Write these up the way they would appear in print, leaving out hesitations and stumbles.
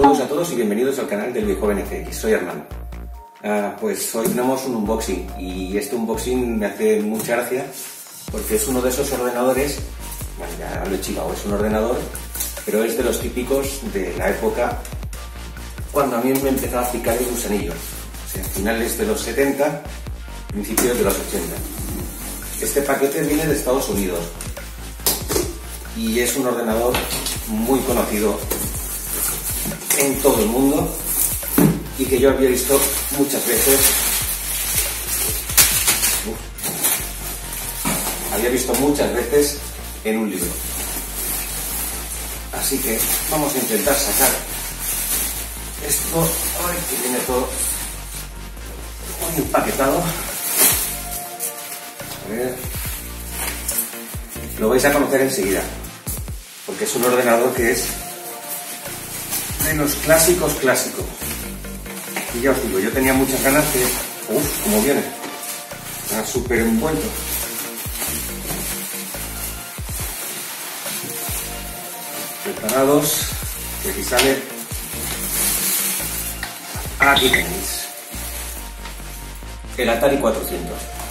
Saludos a todos y bienvenidos al canal del Viejo NFX. Soy Hernán. Pues hoy tenemos un unboxing y este unboxing me hace mucha gracia porque es uno de esos ordenadores, bueno, ya lo he chivado, es un ordenador, pero es de los típicos de la época cuando a mí me empezaba a picar el gusanillo, o sea, finales de los 70, principios de los 80. Este paquete viene de Estados Unidos y es un ordenador muy conocido en todo el mundo y que yo había visto muchas veces. En un libro. Así que vamos a intentar sacar esto, ay, que viene todo muy empaquetado. A ver, lo vais a conocer enseguida, porque es un ordenador que es de los clásicos. Y ya os digo, yo tenía muchas ganas de... ¡Uf! Como viene. Está súper envuelto. Preparados, que aquí sale. Aquí tenéis el Atari 400.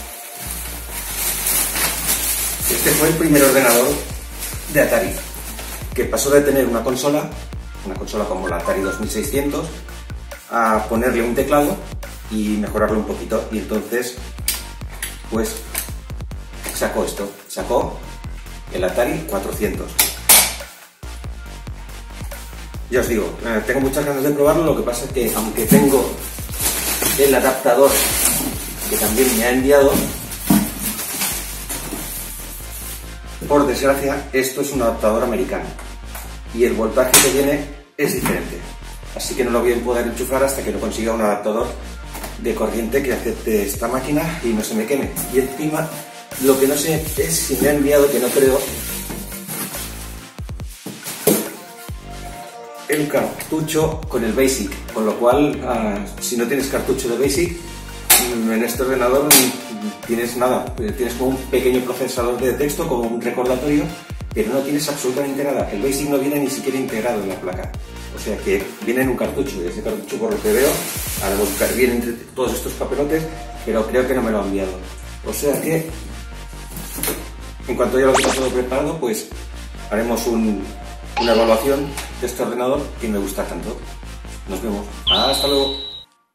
Este fue el primer ordenador de Atari, que pasó de tener una consola como la Atari 2600, a ponerle un teclado y mejorarlo un poquito, y entonces pues sacó el Atari 400. Ya os digo, tengo muchas ganas de probarlo. Lo que pasa es que aunque tengo el adaptador que también me ha enviado, por desgracia esto es un adaptador americano y el voltaje que viene es diferente, así que no lo voy a poder enchufar hasta que no consiga un adaptador de corriente que acepte esta máquina y no se me queme. Y encima lo que no sé es si me ha enviado, que no creo, el cartucho con el BASIC, con lo cual si no tienes cartucho de BASIC en este ordenador tienes nada, tienes como un pequeño procesador de texto, como un recordatorio, pero no tienes absolutamente nada. El BASIC no viene ni siquiera integrado en la placa, o sea que viene en un cartucho, y ese cartucho, por lo que veo, ahora voy a buscar bien entre todos estos papelotes, pero creo que no me lo ha enviado. O sea que en cuanto ya lo tenga todo preparado, pues haremos una evaluación de este ordenador que me gusta tanto. Nos vemos. Hasta luego.